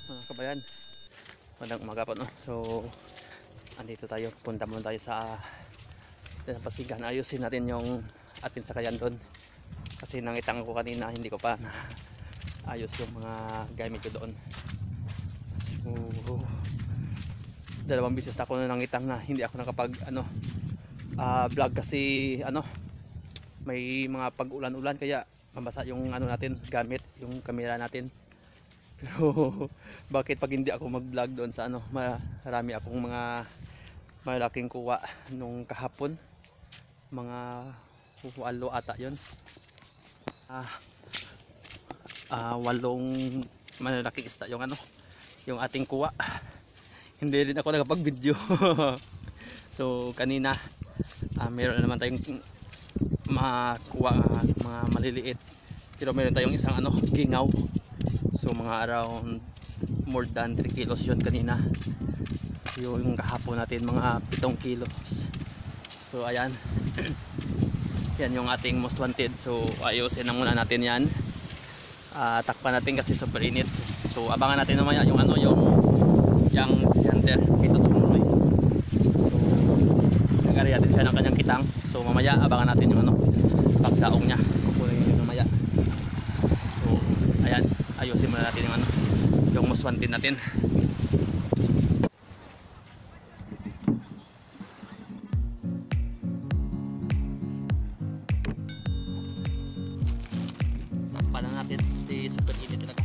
Mga kabayan, magandang umaga po, no? So andito tayo, punta muna tayo sa Pasigan. Ayusin natin yung ating sakayan doon kasi nangitang ko kanina, hindi ko pa na ayos yung mga gamit ko doon. So dalawang bisis na ako na nangitang na hindi ako nakapag vlog kasi may mga pag-ulan-ulan kaya mabasa yung natin gamit, yung camera natin. Pero bakit pag hindi ako mag-vlog doon sa marami akong mga malaking kuha nung kahapon, mga 8 ata yun, 8 malalaking isda yung yung ating kuha. Hindi rin ako nakapag-video. So kanina meron naman tayong makuha mga maliliit, pero meron tayong isang gingaw. So mga around more than 3 kilos yun kanina. Yung kahapon natin mga 7 kilos. So ayan. Yan yung ating most wanted. So ayusin na muna natin yan. Takpan natin kasi super init. So abangan natin naman yung yung center. Ito tumuloy. So nagari natin siya ng kanyang kitang. So mamaya abangan natin yung pagdaong niya. Kukunin yun mamaya. So ayan, ayusin muna natin yung most wanted natin. Takpan na natin si super init talaga.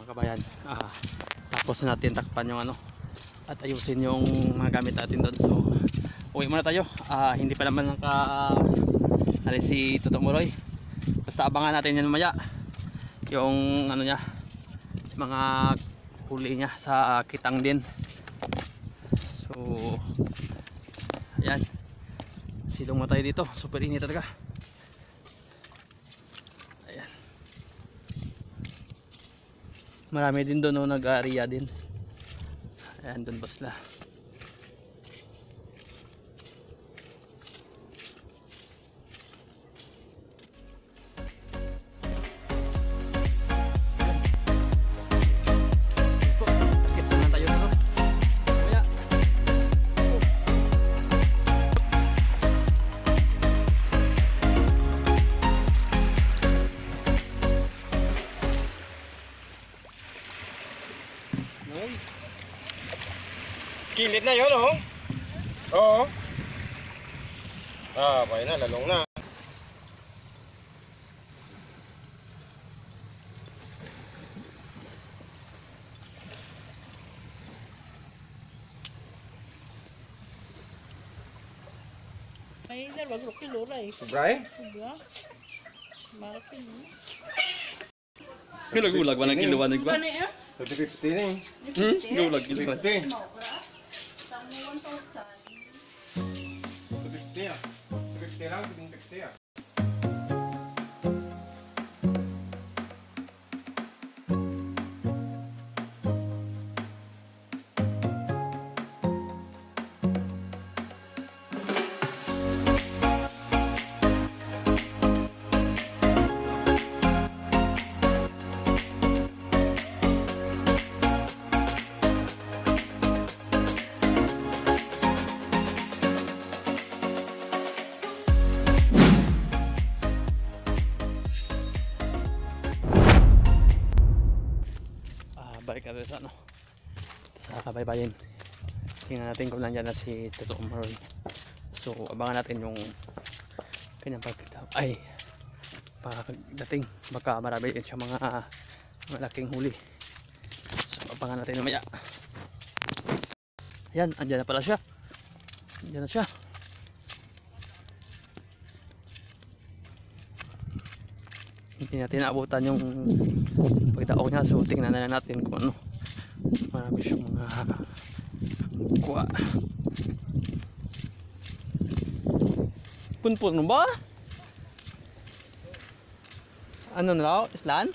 mga kabayan. Tapos natin takpan yung ano at ayusin yung mga gamit natin doon. So uwi muna tayo. Hindi pa naman alis si Toto Moroy. Basta abangan natin yan mamaya yung ano niya, mga huli niya sa Kitang din. So ayan, silong mo tayo dito, super init talaga. Ayan, marami din doon, no, nag-area din. Ayan, doon ba sila? Kilid na yun, oh. Oo. Bayan na, lalong na. May wag kilo ray. Sobra eh? Sobra. Malaki mo. Gulag-gulag ba ng kiluan ba? 50 na eh. Gulag kilo. 50. 1,000. 50 ah. 50 lang, 50 ah. Balik natin sa ano, sa kabaybayin. Tingnan natin kung nandiyan na si Toto Moroy. So abangan natin yung kanyang pagdating. Baka marami din siya mga malaking huli. So abangan natin mamaya. Ayan, andyan na pala siya. Andyan na siya. Hindi natin naabutan yung pagdaong niya, so tingnan na lang natin kung ano. Marami siyang mga kuha. Punpun ba? Ano na raw? Islan?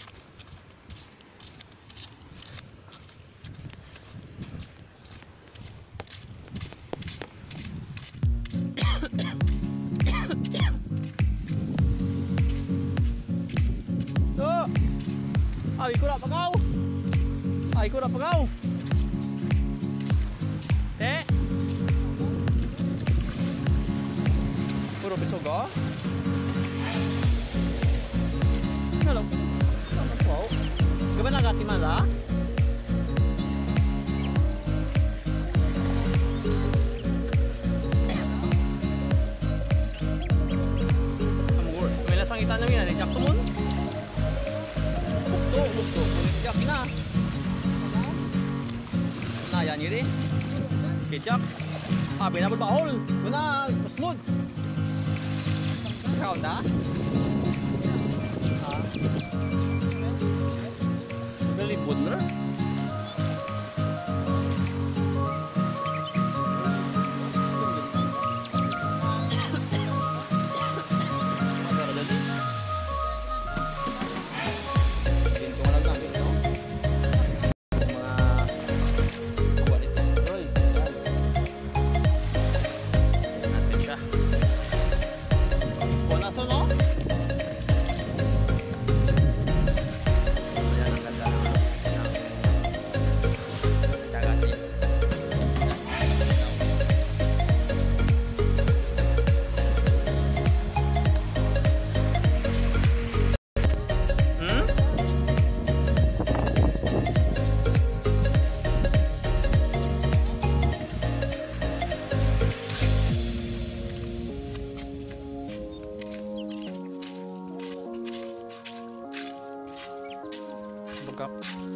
Ay ko na pagaw. Ay ko na pagaw. Puro pisog ah. Ano lang? Ano po? Gabi na gati mala? Amor, may lasang itan namin na ni Jack Tumon. Bukto. Yakin na. Na yan yun eh. Ketchup. Binabal bahol. Muna, smooth. Ikaw na? Very good na. Bangkok.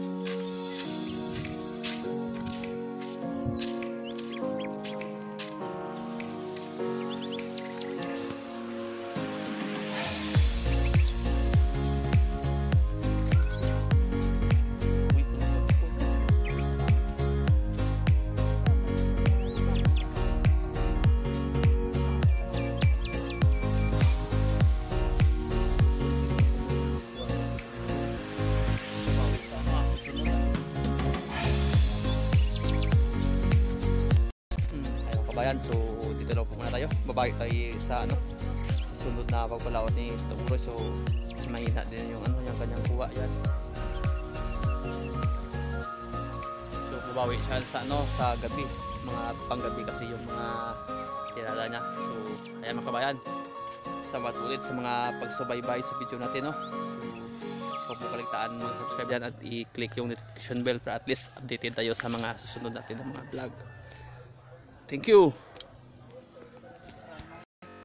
Kabayan, so dito lang po muna tayo. Babalik tayo sa susunod na pagpalaot ni Tuguro. So mahina din yung yung kanyang kuha yan. So babawi siya sa gabi, mga panggabi kasi yung mga kilala niya. So ayan mga kabayan, salamat ulit sa mga pagsubaybay sa video natin, no. So huwag po kaligtaan mag-subscribe yan at i-click yung notification bell para at least updated tayo sa mga susunod natin ng mga vlog. Thank you.